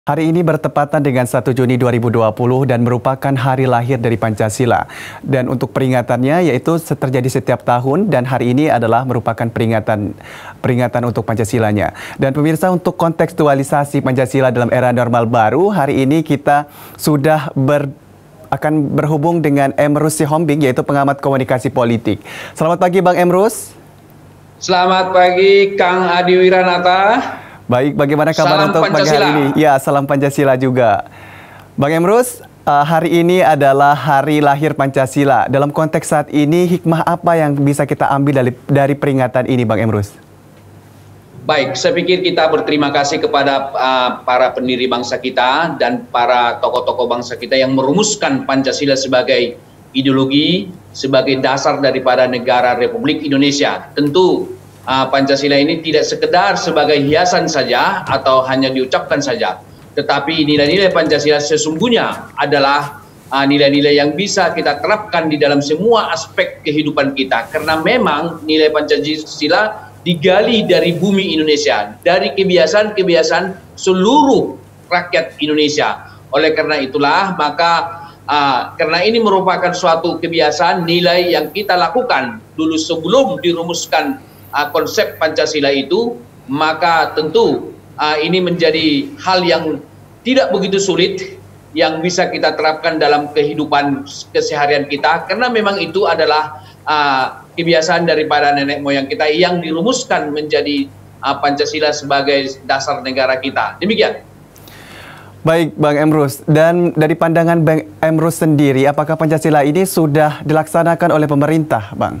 Hari ini bertepatan dengan 1 Juni 2020 dan merupakan hari lahir dari Pancasila. Dan untuk peringatannya yaitu terjadi setiap tahun dan hari ini adalah merupakan peringatan untuk Pancasilanya. Dan pemirsa, untuk kontekstualisasi Pancasila dalam era normal baru, hari ini kita sudah akan berhubung dengan Emrus Sihombing, yaitu pengamat komunikasi politik. Selamat pagi Bang Emrus. Selamat pagi Kang Adi Wiranata. Baik, bagaimana kabar salam untuk pagi hari ini? Ya, salam Pancasila juga. Bang Emrus, hari ini adalah hari lahir Pancasila. Dalam konteks saat ini, hikmah apa yang bisa kita ambil dari peringatan ini, Bang Emrus? Baik, saya pikir kita berterima kasih kepada para pendiri bangsa kita dan para tokoh-tokoh bangsa kita yang merumuskan Pancasila sebagai ideologi, sebagai dasar daripada negara Republik Indonesia. Tentu Pancasila ini tidak sekedar sebagai hiasan saja atau hanya diucapkan saja, tetapi nilai-nilai Pancasila sesungguhnya adalah nilai-nilai yang bisa kita terapkan di dalam semua aspek kehidupan kita, karena memang nilai Pancasila digali dari bumi Indonesia, dari kebiasaan-kebiasaan seluruh rakyat Indonesia. Oleh karena itulah, maka karena ini merupakan suatu kebiasaan nilai yang kita lakukan dulu sebelum dirumuskan konsep Pancasila itu, maka tentu ini menjadi hal yang tidak begitu sulit yang bisa kita terapkan dalam kehidupan keseharian kita, karena memang itu adalah kebiasaan daripada nenek moyang kita yang dirumuskan menjadi Pancasila sebagai dasar negara kita. Demikian. Baik Bang Emrus, dan dari pandangan Bang Emrus sendiri, apakah Pancasila ini sudah dilaksanakan oleh pemerintah, Bang?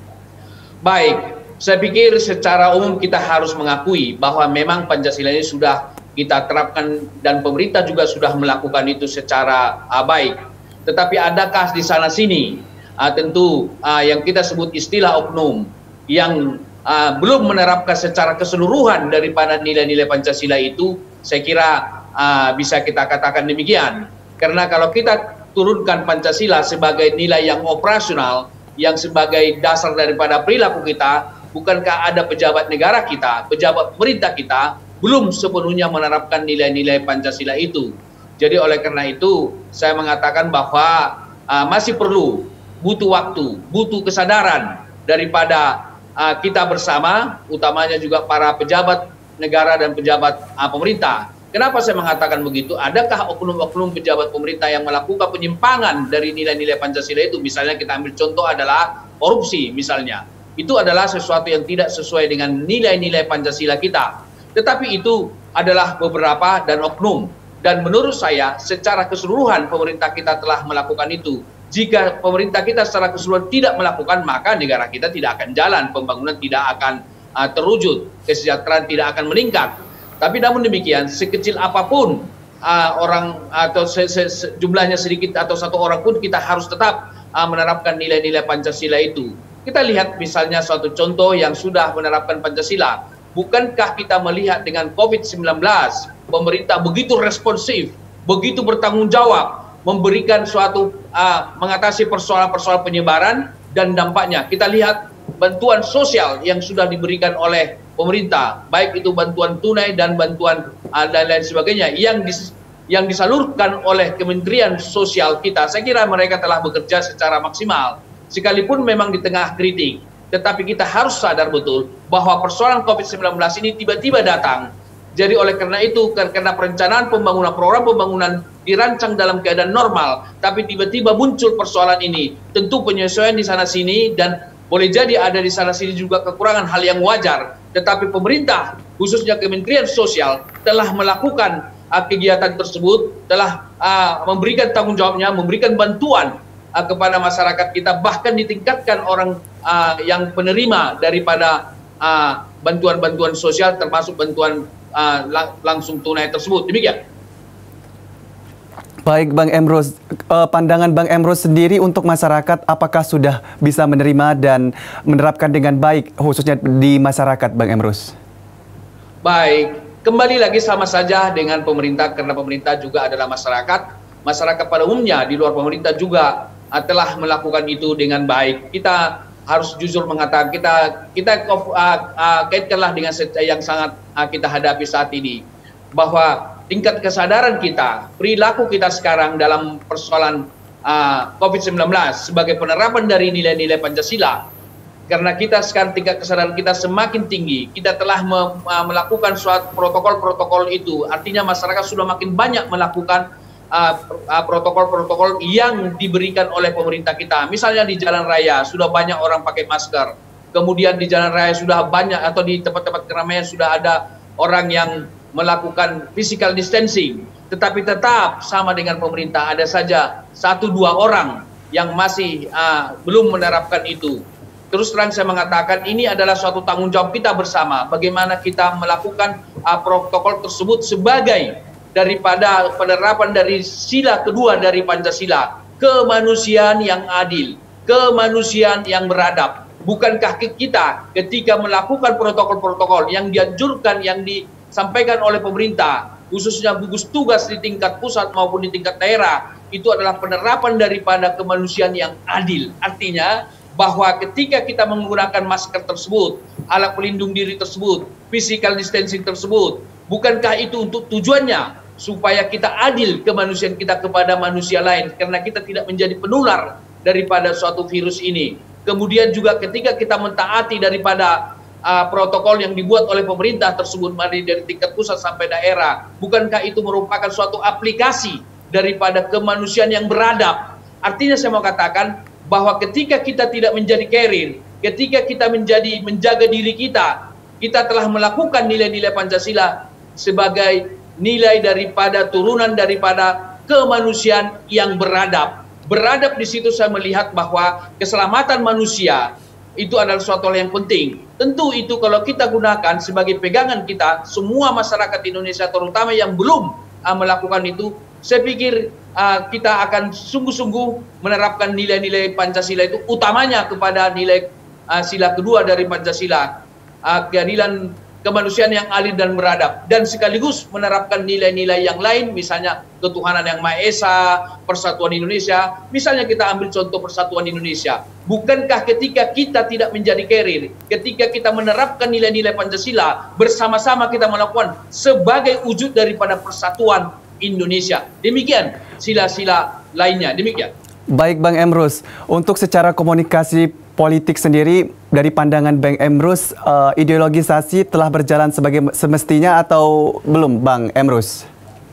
Baik. Saya pikir secara umum kita harus mengakui bahwa memang Pancasila ini sudah kita terapkan dan pemerintah juga sudah melakukan itu secara baik. Tetapi adakah di sana sini tentu yang kita sebut istilah oknum yang belum menerapkan secara keseluruhan daripada nilai-nilai Pancasila itu, saya kira bisa kita katakan demikian. Karena kalau kita turunkan Pancasila sebagai nilai yang operasional, yang sebagai dasar daripada perilaku kita, bukankah ada pejabat negara kita, pejabat pemerintah kita, belum sepenuhnya menerapkan nilai-nilai Pancasila itu. Jadi oleh karena itu, saya mengatakan bahwa masih perlu, butuh waktu, butuh kesadaran daripada kita bersama, utamanya juga para pejabat negara dan pejabat pemerintah. Kenapa saya mengatakan begitu? Adakah oknum-oknum pejabat pemerintah yang melakukan penyimpangan dari nilai-nilai Pancasila itu? Misalnya kita ambil contoh adalah korupsi misalnya. Itu adalah sesuatu yang tidak sesuai dengan nilai-nilai Pancasila kita. Tetapi itu adalah beberapa dan oknum. Dan menurut saya secara keseluruhan pemerintah kita telah melakukan itu. Jika pemerintah kita secara keseluruhan tidak melakukan, maka negara kita tidak akan jalan, pembangunan tidak akan terwujud, kesejahteraan tidak akan meningkat. Tapi namun demikian, sekecil apapun orang atau jumlahnya sedikit atau satu orang pun, kita harus tetap menerapkan nilai-nilai Pancasila itu. Kita lihat misalnya suatu contoh yang sudah menerapkan Pancasila. Bukankah kita melihat dengan COVID-19, pemerintah begitu responsif, begitu bertanggung jawab, memberikan suatu mengatasi persoalan-persoalan penyebaran dan dampaknya. Kita lihat bantuan sosial yang sudah diberikan oleh pemerintah, baik itu bantuan tunai dan bantuan dan lain sebagainya yang disalurkan oleh Kementerian Sosial kita. Saya kira mereka telah bekerja secara maksimal. Sekalipun memang di tengah kritik, tetapi kita harus sadar betul bahwa persoalan COVID-19 ini tiba-tiba datang. Jadi oleh karena itu, karena perencanaan pembangunan, program pembangunan dirancang dalam keadaan normal, tapi tiba-tiba muncul persoalan ini. Tentu penyesuaian di sana-sini dan boleh jadi ada di sana-sini juga kekurangan, hal yang wajar. Tetapi pemerintah, khususnya Kementerian Sosial, telah melakukan kegiatan tersebut, telah memberikan tanggung jawabnya, memberikan bantuan kepada masyarakat kita, bahkan ditingkatkan orang yang penerima daripada bantuan-bantuan sosial, termasuk bantuan langsung tunai tersebut. Demikian. Baik Bang Emrus, pandangan Bang Emrus sendiri untuk masyarakat, apakah sudah bisa menerima dan menerapkan dengan baik, khususnya di masyarakat, Bang Emrus? Baik, kembali lagi sama saja dengan pemerintah, karena pemerintah juga adalah masyarakat. Masyarakat pada umumnya di luar pemerintah juga telah melakukan itu dengan baik. Kita harus jujur mengatakan, kita kaitkanlah dengan yang sangat kita hadapi saat ini, bahwa tingkat kesadaran kita, perilaku kita sekarang dalam persoalan COVID-19 sebagai penerapan dari nilai-nilai Pancasila. Karena kita sekarang tingkat kesadaran kita semakin tinggi, kita telah melakukan suatu protokol-protokol itu, artinya masyarakat sudah makin banyak melakukan protokol-protokol yang diberikan oleh pemerintah kita. Misalnya di jalan raya sudah banyak orang pakai masker, kemudian di jalan raya sudah banyak atau di tempat-tempat keramaian sudah ada orang yang melakukan physical distancing. Tetapi tetap sama dengan pemerintah, ada saja 1-2 orang yang masih belum menerapkan itu. Terus terang saya mengatakan ini adalah suatu tanggung jawab kita bersama, bagaimana kita melakukan protokol tersebut sebagai daripada penerapan dari sila kedua dari Pancasila, kemanusiaan yang adil, kemanusiaan yang beradab. Bukankah kita ketika melakukan protokol-protokol yang dianjurkan, yang disampaikan oleh pemerintah, khususnya gugus tugas di tingkat pusat maupun di tingkat daerah, itu adalah penerapan daripada kemanusiaan yang adil. Artinya bahwa ketika kita menggunakan masker tersebut, alat pelindung diri tersebut, physical distancing tersebut, bukankah itu untuk tujuannya supaya kita adil kemanusiaan kita kepada manusia lain, karena kita tidak menjadi penular daripada suatu virus ini. Kemudian juga ketika kita mentaati daripada protokol yang dibuat oleh pemerintah tersebut dari tingkat pusat sampai daerah, bukankah itu merupakan suatu aplikasi daripada kemanusiaan yang beradab? Artinya saya mau katakan bahwa ketika kita tidak menjadi carrier, ketika kita menjaga diri kita, kita telah melakukan nilai-nilai Pancasila sebagai nilai daripada turunan daripada kemanusiaan yang beradab. Beradab di situ saya melihat bahwa keselamatan manusia itu adalah suatu hal yang penting. Tentu itu kalau kita gunakan sebagai pegangan kita, semua masyarakat Indonesia terutama yang belum melakukan itu, saya pikir kita akan sungguh-sungguh menerapkan nilai-nilai Pancasila itu, utamanya kepada nilai sila kedua dari Pancasila, keadilan, kemanusiaan yang adil dan beradab, dan sekaligus menerapkan nilai-nilai yang lain, misalnya ketuhanan yang Maha Esa, persatuan Indonesia. Misalnya kita ambil contoh persatuan Indonesia. Bukankah ketika kita tidak menjadi carrier, ketika kita menerapkan nilai-nilai Pancasila, bersama-sama kita melakukan sebagai wujud daripada persatuan Indonesia. Demikian sila-sila lainnya. Demikian. Baik Bang Emrus, untuk secara komunikasi politik sendiri, dari pandangan Bang Emrus, ideologisasi telah berjalan sebagai semestinya atau belum Bang Emrus?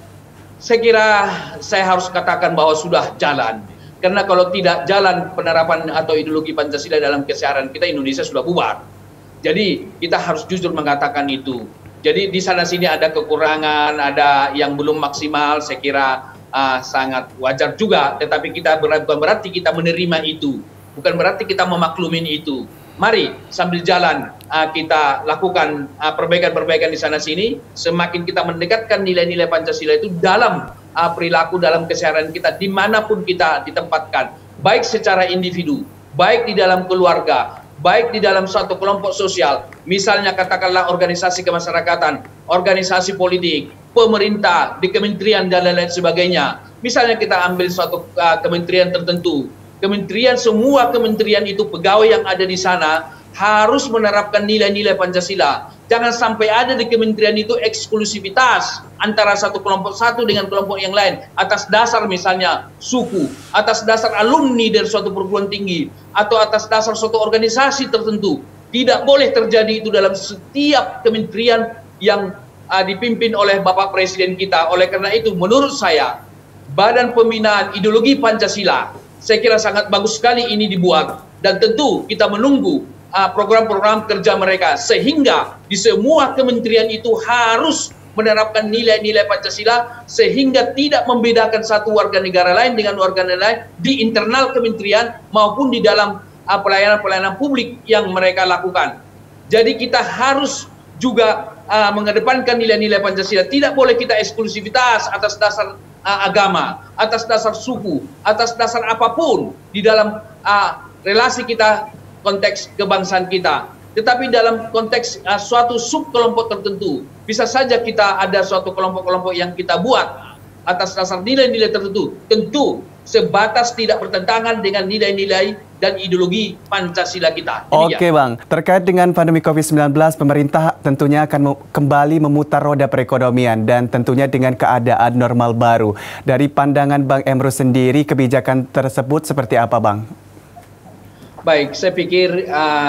Saya kira saya harus katakan bahwa sudah jalan. Karena kalau tidak jalan penerapan atau ideologi Pancasila dalam keseharian kita, Indonesia sudah bubar. Jadi kita harus jujur mengatakan itu. Jadi di sana-sini ada kekurangan, ada yang belum maksimal, saya kira sangat wajar juga. Tetapi kita bukan berarti kita menerima itu. Bukan berarti kita memaklumin itu. Mari sambil jalan kita lakukan perbaikan-perbaikan di sana-sini. Semakin kita mendekatkan nilai-nilai Pancasila itu dalam perilaku, dalam keseharian kita, dimanapun kita ditempatkan. Baik secara individu, baik di dalam keluarga, baik di dalam suatu kelompok sosial. Misalnya katakanlah organisasi kemasyarakatan, organisasi politik, pemerintah, di kementerian dan lain-lain sebagainya. Misalnya kita ambil suatu kementerian tertentu. Kementerian, semua kementerian itu pegawai yang ada di sana harus menerapkan nilai-nilai Pancasila. Jangan sampai ada di kementerian itu eksklusivitas antara satu kelompok satu dengan kelompok yang lain atas dasar misalnya suku, atas dasar alumni dari suatu perguruan tinggi, atau atas dasar suatu organisasi tertentu. Tidak boleh terjadi itu dalam setiap kementerian yang dipimpin oleh Bapak Presiden kita. Oleh karena itu menurut saya Badan Pembinaan Ideologi Pancasila, saya kira sangat bagus sekali ini dibuat, dan tentu kita menunggu program-program kerja mereka sehingga di semua kementerian itu harus menerapkan nilai-nilai Pancasila sehingga tidak membedakan satu warga negara lain dengan warga negara lain di internal kementerian maupun di dalam pelayanan-pelayanan publik yang mereka lakukan. Jadi kita harus juga mengedepankan nilai-nilai Pancasila. Tidak boleh kita eksklusivitas atas dasar agama, atas dasar suku, atas dasar apapun di dalam relasi kita, konteks kebangsaan kita. Tetapi dalam konteks suatu sub kelompok tertentu, bisa saja kita ada suatu kelompok-kelompok yang kita buat atas dasar nilai-nilai tertentu. Tentu sebatas tidak bertentangan dengan nilai-nilai dan ideologi Pancasila kita. Oke Bang, terkait dengan pandemi COVID-19, pemerintah tentunya akan kembali memutar roda perekonomian dan tentunya dengan keadaan normal baru. Dari pandangan Bang Emrus sendiri, kebijakan tersebut seperti apa Bang? Baik, saya pikir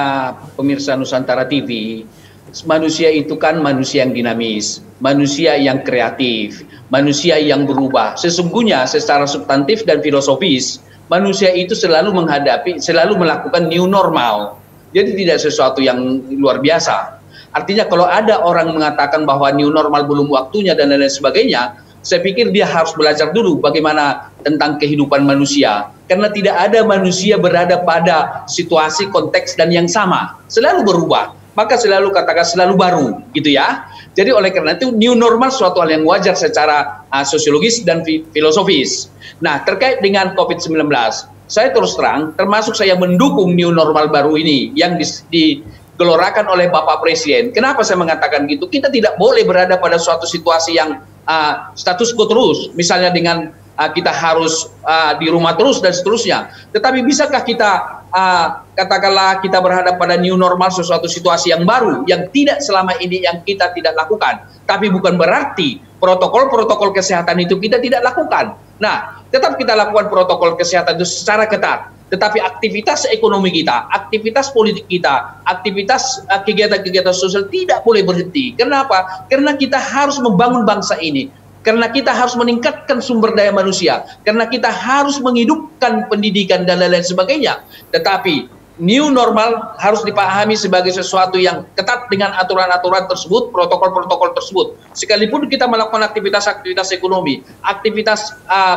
pemirsa Nusantara TV, manusia itu kan manusia yang dinamis, manusia yang kreatif, manusia yang berubah. Sesungguhnya secara substantif dan filosofis, manusia itu selalu melakukan new normal. Jadi tidak sesuatu yang luar biasa. Artinya kalau ada orang mengatakan bahwa new normal belum waktunya dan lain sebagainya, saya pikir dia harus belajar dulu bagaimana tentang kehidupan manusia. Karena tidak ada manusia berada pada situasi, konteks dan yang sama. Selalu berubah. Maka selalu katakan selalu baru, gitu ya. Jadi oleh karena itu new normal suatu hal yang wajar secara sosiologis dan filosofis. Nah, terkait dengan COVID-19, saya terus terang, termasuk saya mendukung new normal baru ini yang digelorakan oleh Bapak Presiden. Kenapa saya mengatakan gitu? Kita tidak boleh berada pada suatu situasi yang status quo terus, misalnya dengan kita harus di rumah terus dan seterusnya. Tetapi bisakah kita katakanlah kita berhadap pada new normal, sesuatu situasi yang baru yang tidak selama ini yang kita tidak lakukan, tapi bukan berarti protokol-protokol kesehatan itu kita tidak lakukan. Nah, tetap kita lakukan protokol kesehatan itu secara ketat, tetapi aktivitas ekonomi kita, aktivitas politik kita, aktivitas kegiatan-kegiatan sosial tidak boleh berhenti. Kenapa? Karena kita harus membangun bangsa ini. Karena kita harus meningkatkan sumber daya manusia, karena kita harus menghidupkan pendidikan dan lain-lain sebagainya. Tetapi new normal harus dipahami sebagai sesuatu yang ketat dengan aturan-aturan tersebut, protokol-protokol tersebut. Sekalipun kita melakukan aktivitas-aktivitas ekonomi, aktivitas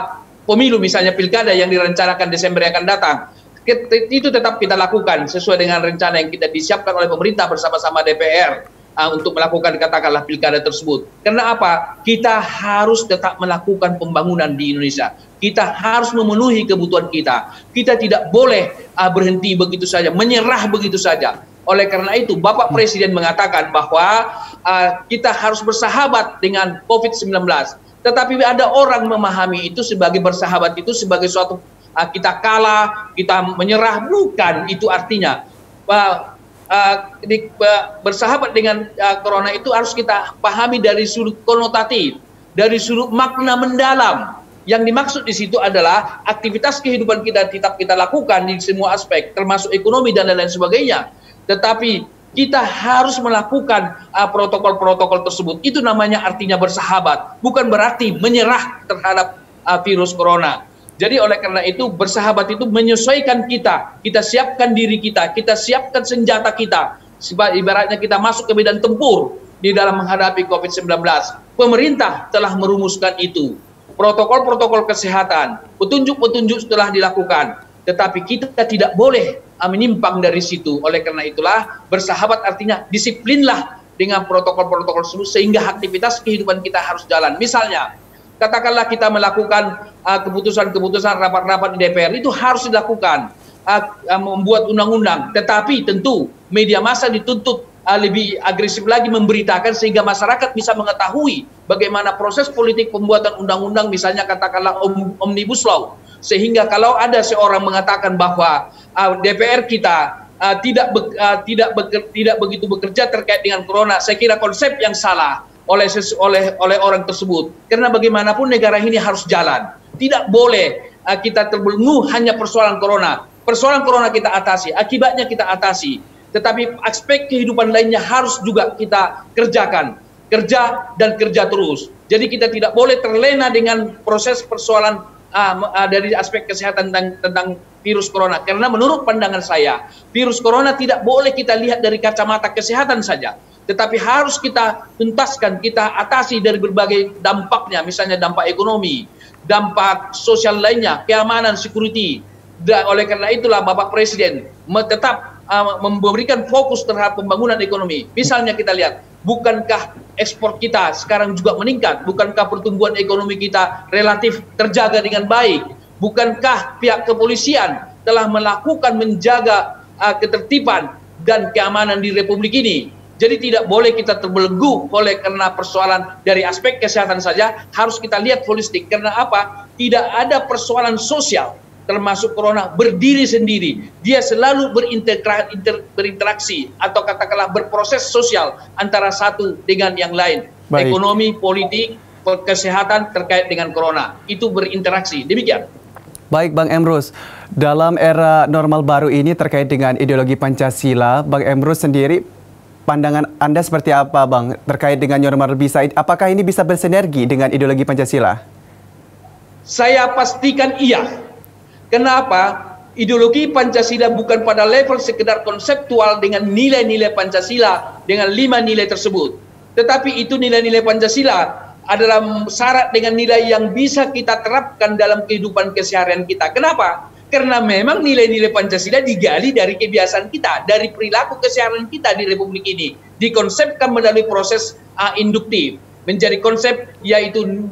pemilu misalnya pilkada yang direncanakan Desember yang akan datang, itu tetap kita lakukan sesuai dengan rencana yang kita disiapkan oleh pemerintah bersama-sama DPR. Untuk melakukan katakanlah pilkada tersebut. Karena apa? Kita harus tetap melakukan pembangunan di Indonesia. Kita harus memenuhi kebutuhan kita. Kita tidak boleh berhenti begitu saja, menyerah begitu saja. Oleh karena itu, Bapak Presiden mengatakan bahwa kita harus bersahabat dengan COVID-19. Tetapi ada orang memahami itu sebagai bersahabat itu sebagai suatu kita kalah, kita menyerah. Bukan itu artinya. Bersahabat dengan corona itu harus kita pahami dari sudut konotatif, dari sudut makna mendalam. Yang dimaksud di situ adalah aktivitas kehidupan kita tetap kita lakukan di semua aspek, termasuk ekonomi dan lain-lain sebagainya. Tetapi kita harus melakukan protokol-protokol tersebut. Itu namanya artinya bersahabat, bukan berarti menyerah terhadap virus corona. Jadi oleh karena itu bersahabat itu menyesuaikan kita siapkan diri kita siapkan senjata kita. Ibaratnya kita masuk ke medan tempur di dalam menghadapi COVID-19. Pemerintah telah merumuskan itu. Protokol-protokol kesehatan, petunjuk-petunjuk telah dilakukan. Tetapi kita tidak boleh menyimpang dari situ. Oleh karena itulah bersahabat artinya disiplinlah dengan protokol-protokol tersebut sehingga aktivitas kehidupan kita harus jalan. Misalnya, katakanlah kita melakukan keputusan-keputusan rapat-rapat di DPR itu harus dilakukan, membuat undang-undang. Tetapi tentu media massa dituntut lebih agresif lagi memberitakan sehingga masyarakat bisa mengetahui bagaimana proses politik pembuatan undang-undang, misalnya katakanlah Omnibus Law. Sehingga kalau ada seorang mengatakan bahwa DPR kita tidak begitu bekerja terkait dengan corona, saya kira konsep yang salah oleh orang tersebut. Karena bagaimanapun negara ini harus jalan. Tidak boleh kita terbelenggu hanya persoalan corona. Persoalan corona kita atasi, akibatnya kita atasi. Tetapi aspek kehidupan lainnya harus juga kita kerjakan. Kerja dan kerja terus. Jadi kita tidak boleh terlena dengan proses persoalan dari aspek kesehatan tentang virus corona. Karena menurut pandangan saya, virus corona tidak boleh kita lihat dari kacamata kesehatan saja. Tetapi harus kita tuntaskan, kita atasi dari berbagai dampaknya, misalnya dampak ekonomi, dampak sosial lainnya, keamanan, security. Oleh karena itulah Bapak Presiden tetap memberikan fokus terhadap pembangunan ekonomi. Misalnya kita lihat, bukankah ekspor kita sekarang juga meningkat? Bukankah pertumbuhan ekonomi kita relatif terjaga dengan baik? Bukankah pihak kepolisian telah melakukan menjaga ketertiban dan keamanan di Republik ini? Jadi tidak boleh kita terbelenggu oleh karena persoalan dari aspek kesehatan saja, harus kita lihat holistik. Karena apa? Tidak ada persoalan sosial termasuk corona, berdiri sendiri. Dia selalu berinteraksi atau katakanlah berproses sosial antara satu dengan yang lain. Baik. Ekonomi, politik, kesehatan terkait dengan corona. Itu berinteraksi. Demikian. Baik Bang Emrus, dalam era normal baru ini terkait dengan ideologi Pancasila, Bang Emrus sendiri, pandangan Anda seperti apa Bang terkait dengan normal bisa, apakah ini bisa bersinergi dengan ideologi Pancasila? Saya pastikan iya. Kenapa? Ideologi Pancasila bukan pada level sekedar konseptual dengan nilai-nilai Pancasila, dengan 5 nilai tersebut. Tetapi itu nilai-nilai Pancasila adalah syarat dengan nilai yang bisa kita terapkan dalam kehidupan keseharian kita. Kenapa? Karena memang nilai-nilai Pancasila digali dari kebiasaan kita, dari perilaku keseharian kita di Republik ini. Dikonsepkan melalui proses induktif. Menjadi konsep yaitu 5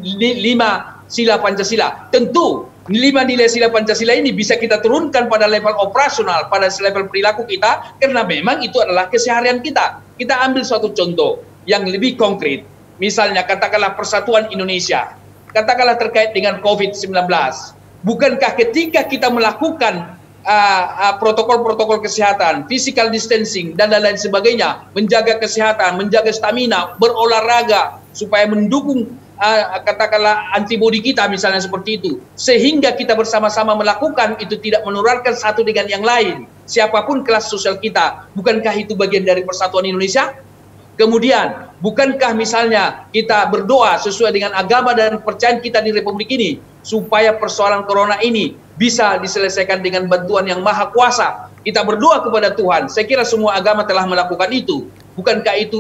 sila Pancasila. Tentu 5 nilai sila Pancasila ini bisa kita turunkan pada level operasional, pada level perilaku kita, karena memang itu adalah keseharian kita. Kita ambil suatu contoh yang lebih konkret. Misalnya katakanlah persatuan Indonesia, katakanlah terkait dengan COVID-19. Bukankah ketika kita melakukan protokol-protokol kesehatan, physical distancing, dan lain-lain sebagainya, menjaga kesehatan, menjaga stamina, berolahraga, supaya mendukung katakanlah antibodi kita misalnya seperti itu. Sehingga kita bersama-sama melakukan itu tidak menularkan satu dengan yang lain. Siapapun kelas sosial kita, bukankah itu bagian dari persatuan Indonesia? Kemudian, bukankah misalnya kita berdoa sesuai dengan agama dan kepercayaan kita di Republik ini, supaya persoalan corona ini bisa diselesaikan dengan bantuan yang maha kuasa. Kita berdoa kepada Tuhan. Saya kira semua agama telah melakukan itu. Bukankah itu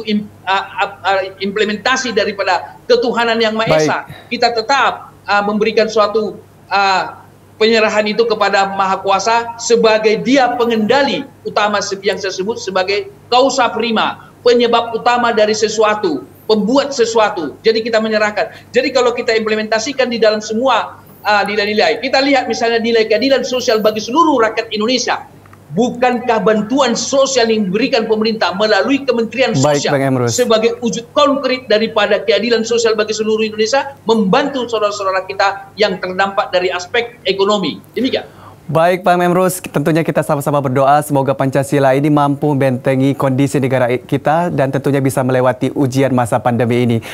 implementasi daripada ketuhanan yang Maha Esa? Kita tetap memberikan suatu penyerahan itu kepada Maha Kuasa sebagai Dia pengendali utama yang saya sebut sebagai causa prima, penyebab utama dari sesuatu, pembuat sesuatu. Jadi kita menyerahkan. Jadi kalau kita implementasikan di dalam semua nilai-nilai, kita lihat misalnya nilai keadilan sosial bagi seluruh rakyat Indonesia. Bukankah bantuan sosial yang diberikan pemerintah melalui Kementerian Sosial sebagai wujud konkret daripada keadilan sosial bagi seluruh Indonesia, membantu saudara-saudara kita yang terdampak dari aspek ekonomi. Demikian. Baik Pak Emrus, tentunya kita sama-sama berdoa semoga Pancasila ini mampu membentengi kondisi negara kita dan tentunya bisa melewati ujian masa pandemi ini.